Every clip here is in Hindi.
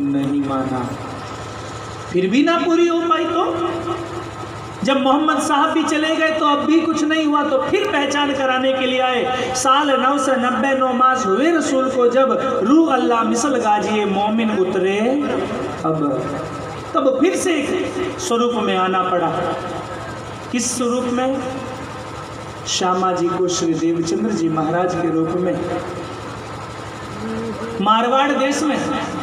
नहीं माना। फिर भी ना पूरी हो पाई तो जब मोहम्मद साहब भी चले गए तो अब भी कुछ नहीं हुआ, तो फिर पहचान कराने के लिए आए। साल 999 मास हुए रसूल को जब रूह अल्लाह मिसल गाजिए मोमिन उतरे अब। तब फिर से स्वरूप में आना पड़ा। किस स्वरूप में? श्यामा जी को श्री देवचंद्र जी महाराज के रूप में मारवाड़ देश में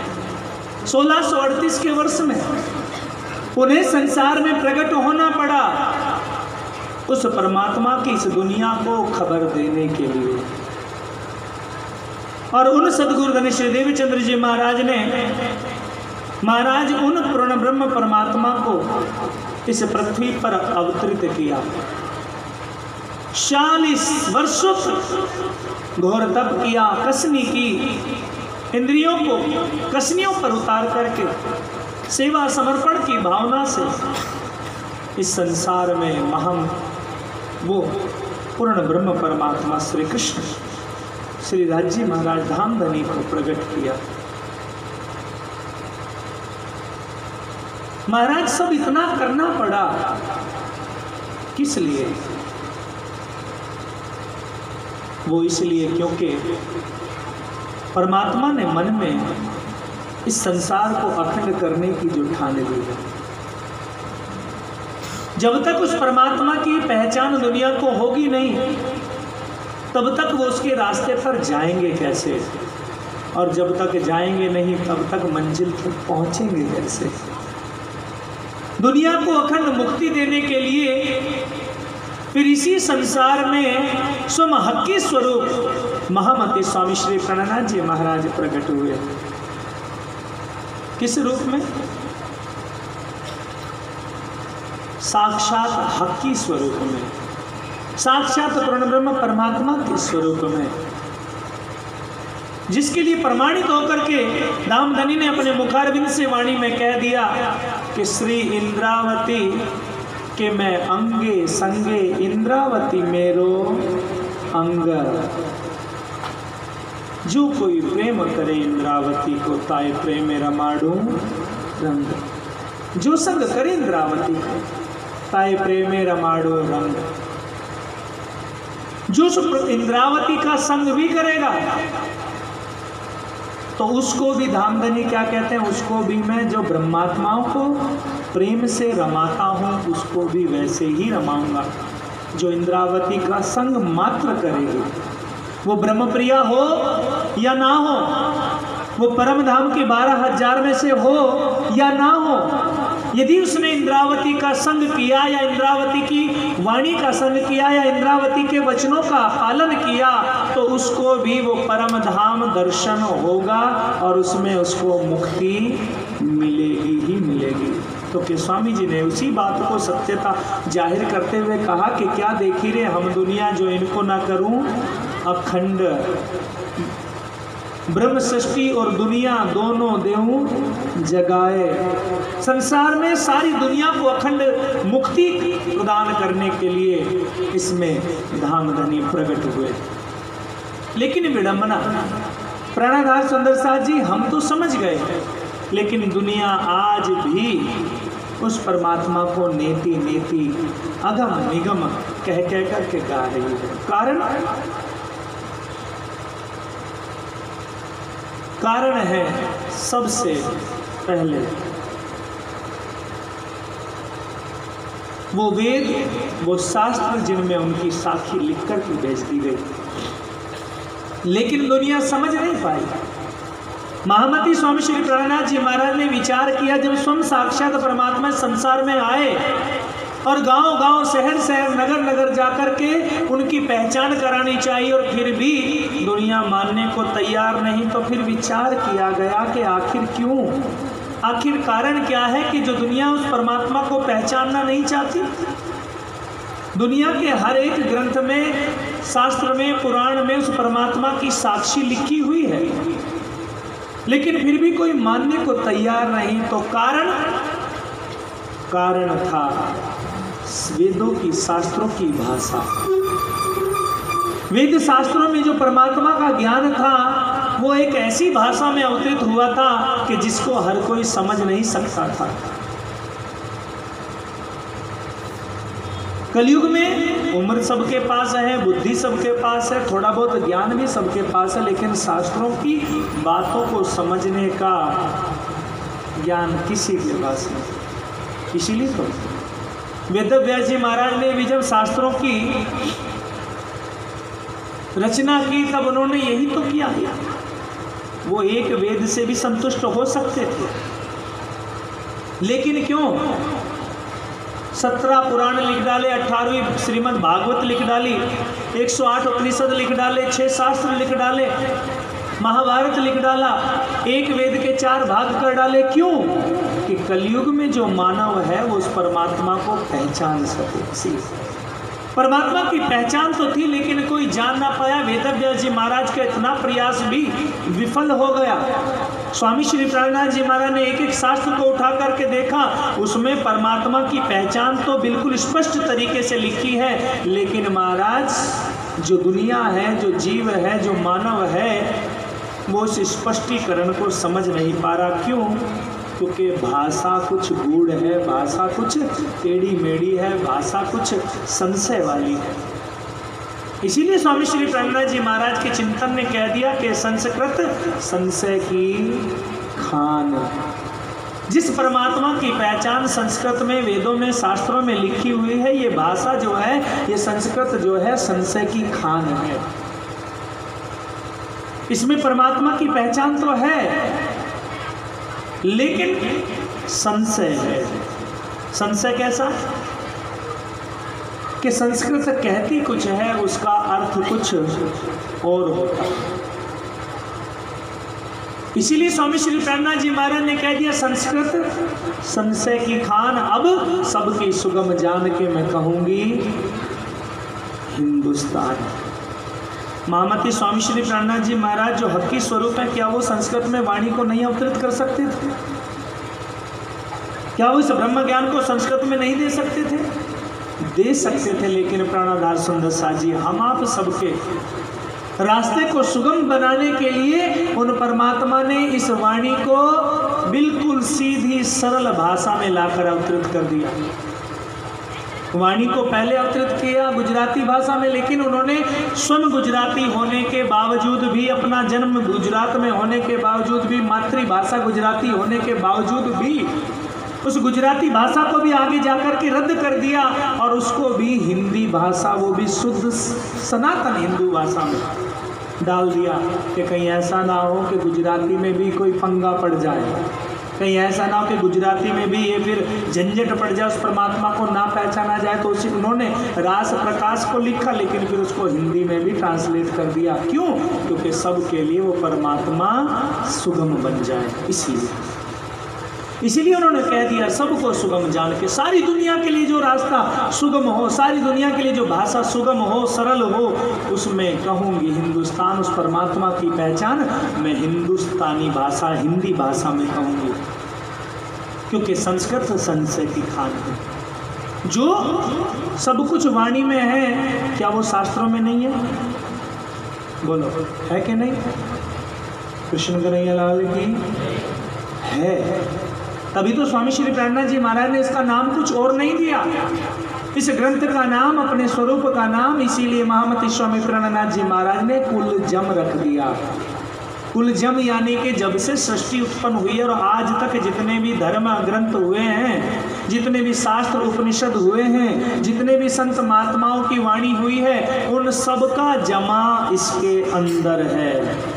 1638 के वर्ष में उन्हें संसार में प्रकट होना पड़ा, उस परमात्मा की इस दुनिया को खबर देने के लिए। और उन सदगुरु धन्य श्री देवचंद्र जी महाराज ने उन पूर्ण ब्रह्म परमात्मा को इस पृथ्वी पर अवतरित किया। 40 वर्षों घोर तप किया, कसनी की, इंद्रियों को कसनियों पर उतार करके सेवा समर्पण की भावना से इस संसार में वो पूर्ण ब्रह्म परमात्मा श्री कृष्ण श्री राजी महाराज धामधनी को प्रकट किया। महाराज सब इतना करना पड़ा किस लिए? वो इसलिए क्योंकि परमात्मा ने मन में इस संसार को अखंड करने की जो ठान ली है, जब तक उस परमात्मा की पहचान दुनिया को होगी नहीं, तब तक वो उसके रास्ते पर जाएंगे कैसे? और जब तक जाएंगे नहीं, तब तक मंजिल तक पहुंचेंगे कैसे? दुनिया को अखंड मुक्ति देने के लिए फिर इसी संसार में स्वयं हक्की स्वरूप महामती स्वामी श्री प्रणनाथ जी महाराज प्रकट हुए। किस रूप में? साक्षात हक्की स्वरूप में, साक्षात पूर्ण ब्रह्म परमात्मा के स्वरूप में, जिसके लिए प्रमाणित होकर के धामधनी ने अपने मुखारविंद से वाणी में कह दिया कि श्री इंद्रावती के मैं अंगे संगे इंद्रावती मेरो अंग। जो कोई प्रेम करे इंद्रावती को ताए प्रेम रमाडू रंग। जो संग करे इंद्रावती को ताए प्रेम रमाडू रंग। जो इंद्रावती का संग भी करेगा तो उसको भी धामधनी क्या कहते हैं? उसको भी मैं जो ब्रह्मात्माओं को प्रेम से रमाता हूँ उसको भी वैसे ही रमाऊंगा। जो इंद्रावती का संग मात्र करेगी, वो ब्रह्मप्रिया हो या ना हो, वो परम धाम के 12,000 में से हो या ना हो, यदि उसने इंद्रावती का संग किया या इंद्रावती की वाणी का संग किया या इंद्रावती के वचनों का पालन किया, तो उसको भी वो परम धाम दर्शन होगा और उसमें उसको मुक्ति मिलेगी ही मिलेगी। तो के स्वामी जी ने उसी बात को सत्यता जाहिर करते हुए कहा कि क्या देखी रे हम दुनिया जो इनको ना करूं अखंड। ब्रह्म सृष्टि और दुनिया दोनों देऊं जगाए। संसार में सारी दुनिया को अखंड मुक्ति प्रदान करने के लिए इसमें धामधनी प्रकट हुए। लेकिन विडंबना, प्राणाधार सुंदर साथ जी, हम तो समझ गए, लेकिन दुनिया आज भी उस परमात्मा को नेति नेति अगम निगम कह करके गा रही है। कारण है सबसे पहले वो वेद, वो शास्त्र जिनमें उनकी साखी लिखकर के भेज दी गई, लेकिन दुनिया समझ नहीं पाई। महामती स्वामी श्री प्रणनाथ जी महाराज ने विचार किया, जब स्वयं साक्षात परमात्मा संसार में आए और गांव गांव शहर शहर नगर नगर जाकर के उनकी पहचान करानी चाहिए और फिर भी दुनिया मानने को तैयार नहीं, तो फिर विचार किया गया कि आखिर क्यों, आखिर कारण क्या है कि जो दुनिया उस परमात्मा को पहचानना नहीं चाहती। दुनिया के हर एक ग्रंथ में, शास्त्र में, पुराण में उस परमात्मा की साक्षी लिखी हुई है, लेकिन फिर भी कोई मानने को तैयार नहीं। तो कारण था वेदों की, शास्त्रों की भाषा। वेद शास्त्रों में जो परमात्मा का ज्ञान था वो एक ऐसी भाषा में अवतरित हुआ था कि जिसको हर कोई समझ नहीं सकता था। कलयुग में उम्र सबके पास है, बुद्धि सबके पास है, थोड़ा बहुत ज्ञान भी सबके पास है, लेकिन शास्त्रों की बातों को समझने का ज्ञान किसी के पास नहीं। इसीलिए तो वेदव्यास जी महाराज ने भी जब शास्त्रों की रचना की तब उन्होंने यही तो किया। वो एक वेद से भी संतुष्ट हो सकते थे, लेकिन क्यों 17 पुराण लिख डाले, 18वीं श्रीमद् भागवत लिख डाली, 108 उपनिषद लिख डाले, 6 शास्त्र लिख डाले, महाभारत लिख डाला, एक वेद के 4 भाग कर डाले। क्यों? कि कलयुग में जो मानव है वो उस परमात्मा को पहचान सके। परमात्मा की पहचान तो थी लेकिन कोई जान ना पाया। वेदव्यास जी महाराज का इतना प्रयास भी विफल हो गया। स्वामी श्री प्राणनाथ जी महाराज ने एक एक शास्त्र को उठा करके देखा, उसमें परमात्मा की पहचान तो बिल्कुल स्पष्ट तरीके से लिखी है, लेकिन महाराज जो दुनिया है, जो जीव है, जो मानव है, वो उस स्पष्टीकरण को समझ नहीं पा रहा। क्यों? क्योंकि भाषा कुछ गूढ़ है, भाषा कुछ टेढ़ी मेढ़ी है, भाषा कुछ संशय वाली है। इसीलिए स्वामी श्री प्राणनाथ जी महाराज के चिंतन ने कह दिया कि संस्कृत संशय की खान। जिस परमात्मा की पहचान संस्कृत में, वेदों में, शास्त्रों में लिखी हुई है, ये भाषा जो है, ये संस्कृत जो है, संशय की खान है। इसमें परमात्मा की पहचान तो है लेकिन संशय है। संशय कैसा? कि संस्कृत कहती कुछ है, उसका अर्थ कुछ और होता है। इसीलिए स्वामी श्री प्राणनाथ जी महाराज ने कह दिया, संस्कृत संशय की खान, अब सबकी सुगम जान के मैं कहूंगी हिंदुस्तान। महामती स्वामी श्री प्राणनाथ जी महाराज जो हकी स्वरूप है, क्या वो संस्कृत में वाणी को नहीं अवतरित कर सकते थे? क्या वो इस ब्रह्म ज्ञान को संस्कृत में नहीं दे सकते थे? दे सकते थे, लेकिन प्राणाधार सुंदर सा जी, हम आप सबके रास्ते को सुगम बनाने के लिए उन परमात्मा ने इस वाणी को बिल्कुल सीधी सरल भाषा में लाकर अवतरित कर दिया। वाणी को पहले अवतरित किया गुजराती भाषा में, लेकिन उन्होंने स्वयं गुजराती होने के बावजूद भी, अपना जन्म गुजरात में होने के बावजूद भी, मातृभाषा गुजराती होने के बावजूद भी उस गुजराती भाषा को भी आगे जाकर के रद्द कर दिया और उसको भी हिंदी भाषा, वो भी शुद्ध सनातन हिंदू भाषा में डाल दिया कि कहीं ऐसा ना हो कि गुजराती में भी कोई पंगा पड़ जाए, कहीं ऐसा ना हो कि गुजराती में भी ये फिर झंझट पड़ जाए, उस परमात्मा को ना पहचाना जाए। तो उसी उन्होंने रास प्रकाश को लिखा, लेकिन फिर उसको हिंदी में भी ट्रांसलेट कर दिया। क्यों? क्योंकि सबके लिए वो परमात्मा सुगम बन जाए। इसीलिए उन्होंने कह दिया, सबको सुगम जान के, सारी दुनिया के लिए जो रास्ता सुगम हो, सारी दुनिया के लिए जो भाषा सुगम हो, सरल हो, उसमें कहूँगी हिंदुस्तान। उस परमात्मा की पहचान मैं हिंदुस्तानी भाषा, हिंदी भाषा में कहूँगी, क्योंकि संस्कृत संशय की खान है। जो सब कुछ वाणी में है, क्या वो शास्त्रों में नहीं है? बोलो, है कि नहीं? कृष्ण कन्हैया लाल की है। तभी तो स्वामी श्री प्राणनाथ जी महाराज ने इसका नाम कुछ और नहीं दिया, इस ग्रंथ का नाम, अपने स्वरूप का नाम, इसीलिए महामती स्वामी प्राणनाथ जी महाराज ने कुलजम रख दिया। कुलजम यानी कि जब से सृष्टि उत्पन्न हुई है और आज तक जितने भी धर्म ग्रंथ हुए हैं, जितने भी शास्त्र उपनिषद हुए हैं, जितने भी संत महात्माओं की वाणी हुई है, उन सब का जमा इसके अंदर है।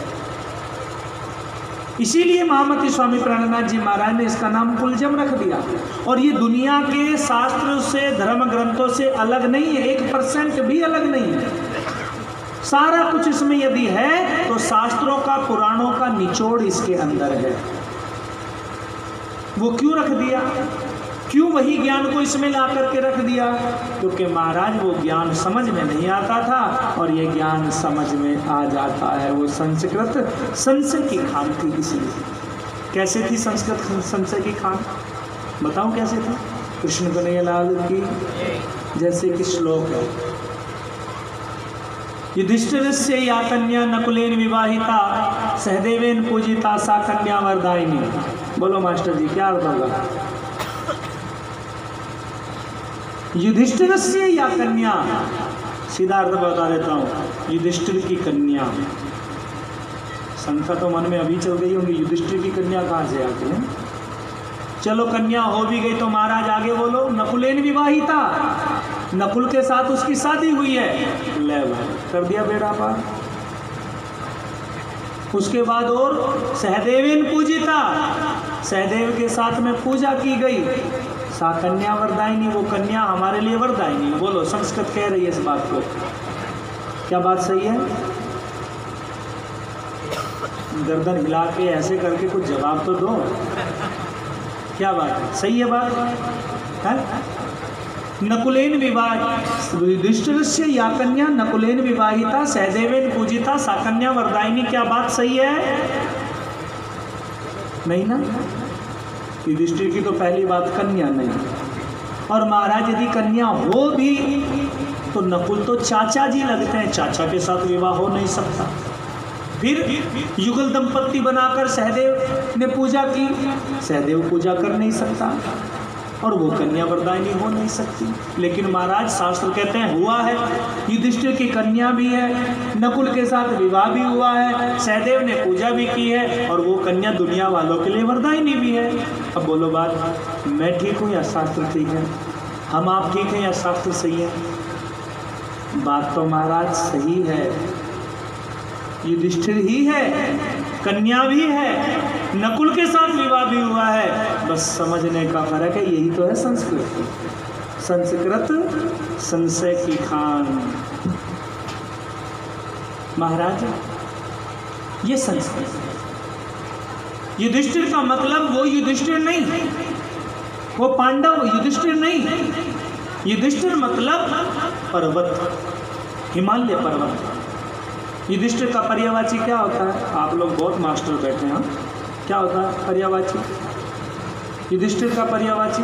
इसीलिए महामती स्वामी प्राणनाथ जी महाराज ने इसका नाम कुलजम रख दिया। और ये दुनिया के शास्त्र से, धर्म ग्रंथों से अलग नहीं है, 1% भी अलग नहीं है। सारा कुछ इसमें यदि है तो शास्त्रों का, पुराणों का निचोड़ इसके अंदर है। वो क्यों रख दिया? क्यों वही ज्ञान को इसमें ला करके रख दिया? क्योंकि महाराज वो ज्ञान समझ में नहीं आता था और ये ज्ञान समझ में आ जाता है। वो संस्कृत संशय की खान थी। इसलिए कैसे थी संस्कृत संशय की खान? बताऊं कैसे थी? कृष्ण कन्हैया लाल की जैसे कि श्लोक है, युधिष्ठिरस्य या कन्या नकुलेन विवाहिता सहदेवेन पूजिता सा कन्या वरदायिनी। बोलो मास्टर जी क्या अर्थ होगा? युधिष्ठिर से या कन्या, सीधा अर्थ बता देता हूँ, युधिष्ठिर की कन्या। शंका तो मन में अभी चल गई होंगी, युधिष्ठिर की कन्या कहाँ से आती है? चलो कन्या हो भी गई तो महाराज आगे बोलो। नकुलेन विवाहिता, नकुल के साथ उसकी शादी हुई है। ले भाई कर दिया बेड़ा पार। उसके बाद और सहदेवेन पूजिता, सहदेव के साथ में पूजा की गई। सा कन्या वरदायिनी, वो कन्या हमारे लिए वरदायिनी। बोलो संस्कृत कह रही है इस बात को, क्या बात सही है? गर्दन हिला के ऐसे करके कुछ जवाब तो दो, क्या बात है? सही है बात है? नकुलेन विवाह, युधिष्ठिर से या कन्या नकुलेन विवाहिता सहदेवेन पूजिता सा कन्या वरदायिनी। क्या बात सही है? नहीं ना? युधिष्ठिर की तो पहली बात कन्या नहीं, और महाराज यदि कन्या हो भी तो नकुल तो चाचा जी लगते हैं, चाचा के साथ विवाह हो नहीं सकता। फिर युगल दंपत्ति बनाकर सहदेव ने पूजा की, सहदेव पूजा कर नहीं सकता और वो कन्या वरदायिनी हो नहीं सकती। लेकिन महाराज शास्त्र कहते हैं हुआ है, युधिष्ठिर की कन्या भी है, नकुल के साथ विवाह भी हुआ है, सहदेव ने पूजा भी की है, और वो कन्या दुनिया वालों के लिए वरदायिनी भी है। अब बोलो बात, मैं ठीक हूँ या शास्त्र ठीक है? हम आप ठीक हैं या शास्त्र सही है? बात तो महाराज सही है, युधिष्ठिर ही है, कन्या भी है, नकुल के साथ विवाह भी हुआ है, बस समझने का फर्क है। यही तो है संस्कृत, संस्कृत संशय की खान। महाराज ये संस्कृत है। युधिष्ठिर का मतलब वो युधिष्ठिर नहीं, वो पांडव युधिष्ठिर नहीं, युधिष्ठिर मतलब पर्वत, हिमालय पर्वत। युधिष्ठिर का पर्यायवाची क्या होता है? आप लोग बहुत मास्टर बैठे हैं, क्या होता है पर्यायवाची? युधिष्ठिर का पर्यायवाची,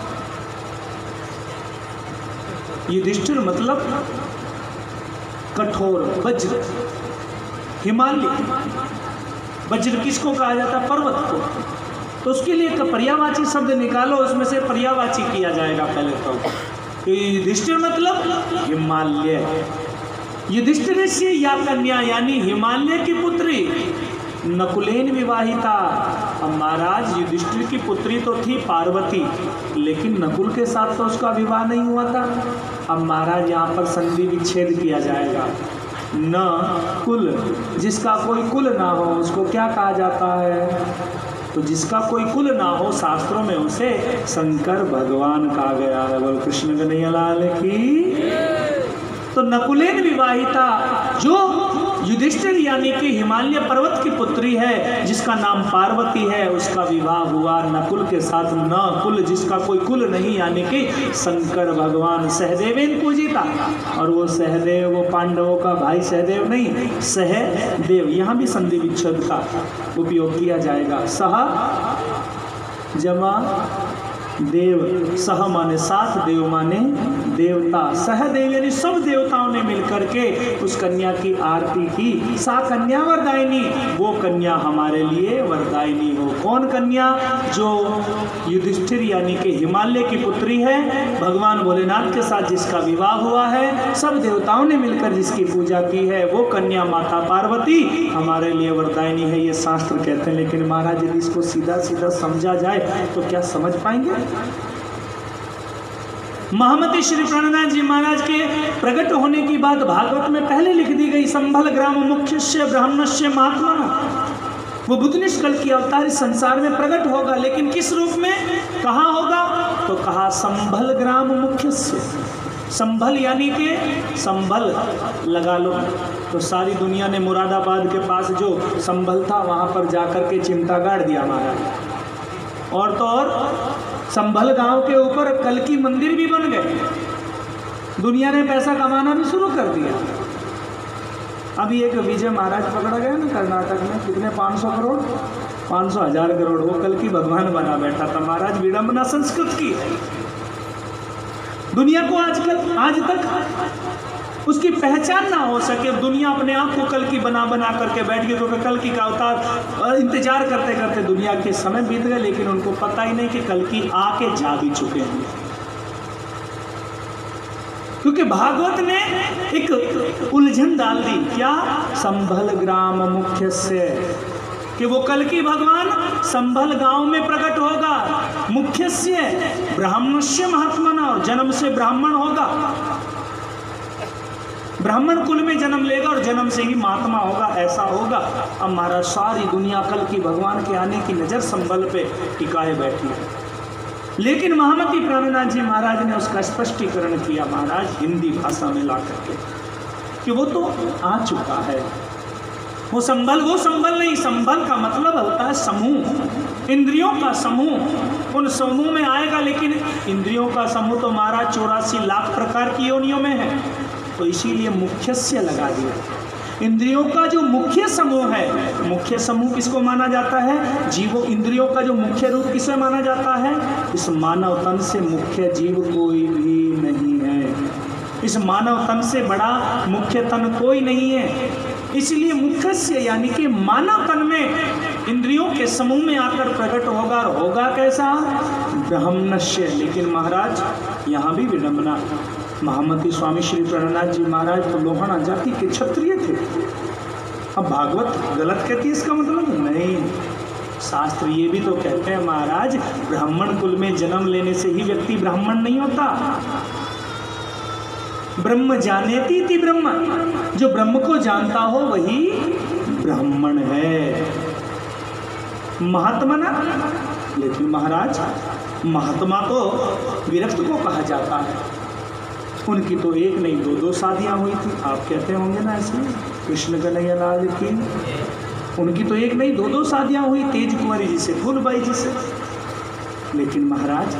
युधिष्ठिर मतलब कठोर वज्र, हिमालय। वज्र किसको कहा जाता है? पर्वत को। तो उसके लिए एक पर्यायवाची शब्द निकालो, उसमें से पर्यायवाची किया जाएगा पहले तो। युधिष्ठिर मतलब हिमालय। युधिष्ठिर से या कन्या यानी हिमालय की पुत्री नकुलेन विवाहिता। अब महाराज युधिष्ठिर की पुत्री तो थी पार्वती, लेकिन नकुल के साथ तो उसका विवाह नहीं हुआ था। अब महाराज यहाँ पर संधि विच्छेद किया जाएगा। न कुल, जिसका कोई कुल ना हो उसको क्या कहा जाता है? तो जिसका कोई कुल ना हो शास्त्रों में उसे शंकर भगवान कहा गया है। बोल कृष्ण कन्हैया लाल की। तो नकुलेन विवाहिता, जो युधिष्ठिर यानी कि हिमालय पर्वत की पुत्री है, जिसका नाम पार्वती है, उसका विवाह हुआ नकुल के साथ। न कुल, जिसका कोई कुल नहीं यानी कि शंकर भगवान। सहदेवेन पूजिता, और वो सहदेव वो पांडवों का भाई सहदेव नहीं, सहदेव। यहाँ भी संधि विच्छेद का उपयोग किया जाएगा। सह जमा देव, सह माने साथ, देव माने देवता। सहदेव यानी सब देवताओं ने मिलकर के उस कन्या की आरती की। सा कन्या वरदायिनी, वो कन्या हमारे लिए वरदायिनी हो। कौन कन्या? जो युधिष्ठिर यानी कि हिमालय की पुत्री है, भगवान भोलेनाथ के साथ जिसका विवाह हुआ है, सब देवताओं ने मिलकर जिसकी पूजा की है, वो कन्या माता पार्वती हमारे लिए वरदायिनी है। ये शास्त्र कहते हैं। लेकिन महाराज यदि इसको सीधा सीधा समझा जाए तो क्या समझ पाएंगे? महामती श्री प्राणनाथ जी महाराज के प्रकट होने की बात भागवत में पहले लिख दी गई। संभल ग्राम मुख्यस्य ब्राह्मणस्य महात्मना, वो बुद्धनिष्ठ कल की अवतार इस संसार में प्रकट होगा, लेकिन किस रूप में, कहाँ होगा? तो कहा संभल ग्राम मुख्यस्य। संभल यानी कि संभल लगा लो, तो सारी दुनिया ने मुरादाबाद के पास जो संभल था वहाँ पर जाकर के चिमटा गाड़ दिया महाराज। और तो और संभल गांव के ऊपर कल्की मंदिर भी बन गए। दुनिया ने पैसा कमाना भी शुरू कर दिया। अभी एक विजय महाराज पकड़ा गया ना कर्नाटक में, कितने 500 करोड़ 500,000 करोड़, वो कल्की भगवान बना बैठा था। महाराज विडंबना संस्कृत की है। दुनिया को आज तक उसकी पहचान ना हो सके। दुनिया अपने आप को कल की बना बना करके बैठ गई, क्योंकि कल की का अवतार इंतजार करते करते दुनिया के समय बीत गए, लेकिन उनको पता ही नहीं कि कल की आके जा भी चुके हैं। क्योंकि भागवत ने एक उलझन डाल दी, क्या? संभल ग्राम मुख्य से, कि वो कल की भगवान संभल गांव में प्रकट होगा, मुख्य से ब्राह्मणस्य महात्मना, और जन्म से ब्राह्मण होगा, ब्राह्मण कुल में जन्म लेगा और जन्म से ही महात्मा होगा, ऐसा होगा। अब महाराज सारी दुनिया कल की भगवान के आने की नजर संभल पे टिकाए बैठी है, लेकिन महामती प्राणनाथ जी महाराज ने उसका स्पष्टीकरण किया महाराज हिंदी भाषा में ला करके, कि वो तो आ चुका है। वो संभल नहीं, संभल का मतलब होता है समूह, इंद्रियों का समूह। उन समूह में आएगा, लेकिन इंद्रियों का समूह तो महाराज 84 लाख प्रकार की योनियों में है, तो इसीलिए मुख्य से लगा दिया। इंद्रियों का जो मुख्य समूह है, मुख्य समूह किसको माना जाता है? जीवों। इंद्रियों का जो मुख्य रूप किसे माना जाता है? इस मानव तन से मुख्य जीव कोई भी नहीं है, इस मानव तन से बड़ा मुख्य तन कोई नहीं है। इसलिए मुख्य से यानी कि मानव तन में इंद्रियों के समूह में आकर प्रकट होगा, और होगा कैसा? ब्रह्मण्य। लेकिन महाराज यहाँ भी विडंबना, महामती स्वामी श्री प्राणनाथ जी महाराज तो लोहाना जाति के क्षत्रिय थे। अब भागवत गलत कहती है इसका मतलब नहीं, शास्त्र ये भी तो कहते हैं महाराज, ब्राह्मण कुल में जन्म लेने से ही व्यक्ति ब्राह्मण नहीं होता। ब्रह्म जानेति इति ब्रह्म, जो ब्रह्म को जानता हो वही ब्राह्मण है। महात्मा ना, लेकिन महाराज महात्मा तो विरक्त को कहा जाता है। उनकी तो एक नहीं दो शादियां हुई थी, आप कहते होंगे ना ऐसे, कृष्ण कन्हैया लाल की उनकी तो एक नहीं दो शादियां हुई, तेज कुंवरी जी से, फूलबाई जी से। लेकिन महाराज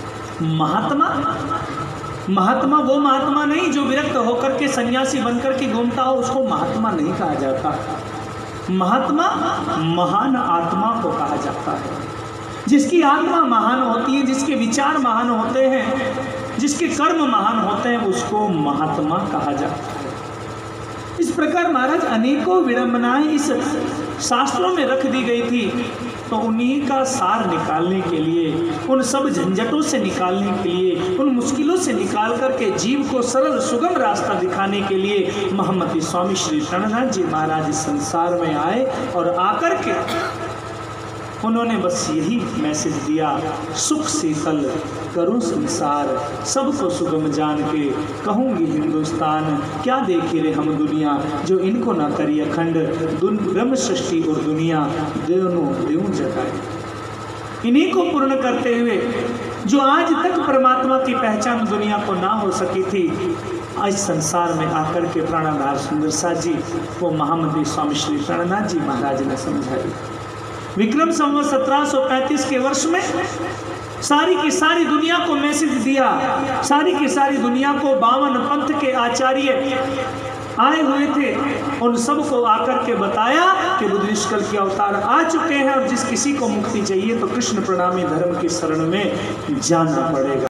महात्मा वो महात्मा नहीं जो विरक्त होकर के सन्यासी बनकर के घूमता हो, उसको महात्मा नहीं कहा जाता। महात्मा महान आत्मा को कहा जाता है, जिसकी आत्मा महान होती है, जिसके विचार महान होते हैं, जिसके कर्म महान होते हैं, उसको महात्मा कहा जाता है। इस प्रकार महाराज अनेकों विडंबनाएं इस शास्त्रों में रख दी गई थी, तो उन्हीं का सार निकालने के लिए, उन सब झंझटों से निकालने के लिए, उन मुश्किलों से निकाल करके जीव को सरल सुगम रास्ता दिखाने के लिए महामती स्वामी श्री प्राणनाथ जी महाराज इस संसार में आए, और आकर के उन्होंने बस यही मैसेज दिया, सुख शीतल करूं संसार, सबको सुगम जान के कहूँगी हिंदुस्तान, क्या देखे रे हम दुनिया, जो इनको ना करी अखंड, ब्रह्म सृष्टि और दुनिया दोनों देऊं जगाए। इन्हीं को पूर्ण करते हुए जो आज तक परमात्मा की पहचान दुनिया को ना हो सकी थी, आज संसार में आकर के प्राणाधार सुंदर साथ जी वो महामती स्वामी श्री प्राणनाथ जी महाराज ने समझाई। विक्रम संवत 1735 के वर्ष में सारी की सारी दुनिया को मैसेज दिया, सारी की सारी दुनिया को 52 पंथ के आचार्य आए हुए थे, उन सबको आकर के बताया कि बुद्ध निष्कल के अवतार आ चुके हैं, और जिस किसी को मुक्ति चाहिए तो कृष्ण प्रणामी धर्म की शरण में जाना पड़ेगा।